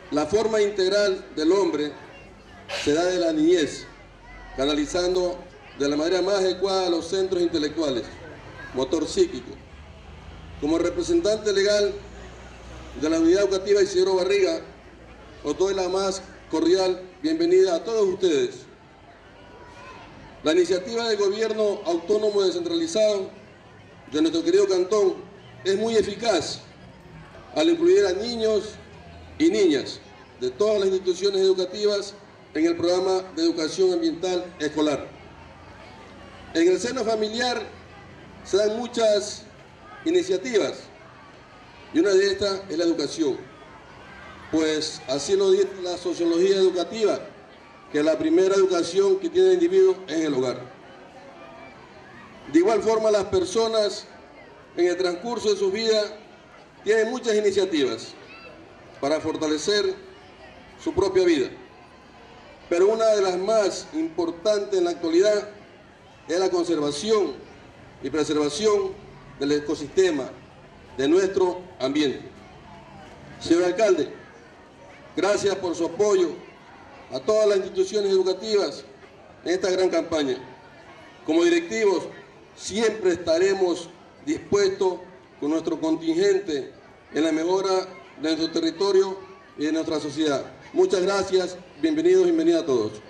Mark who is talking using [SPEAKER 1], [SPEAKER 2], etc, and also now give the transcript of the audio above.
[SPEAKER 1] La forma integral del hombre se da de la niñez, canalizando de la manera más adecuada a los centros intelectuales, motor psíquico. Como representante legal de la Unidad Educativa Isidro Barriga, os doy la más cordial bienvenida a todos ustedes. La iniciativa de gobierno autónomo descentralizado de nuestro querido cantón es muy eficaz al incluir a niños y niñas de todas las instituciones educativas en el programa de educación ambiental escolar. En el seno familiar se dan muchas iniciativas y una de estas es la educación, pues así lo dice la sociología educativa, que la primera educación que tiene el individuo es en el hogar. De igual forma, las personas en el transcurso de su vida tienen muchas iniciativas para fortalecer su propia vida, pero una de las más importantes en la actualidad es la conservación y preservación del ecosistema de nuestro ambiente. Señor alcalde, gracias por su apoyo a todas las instituciones educativas en esta gran campaña. Como directivos, siempre estaremos dispuestos con nuestro contingente en la mejora de nuestro territorio y de nuestra sociedad. Muchas gracias, bienvenidos y bienvenidas a todos.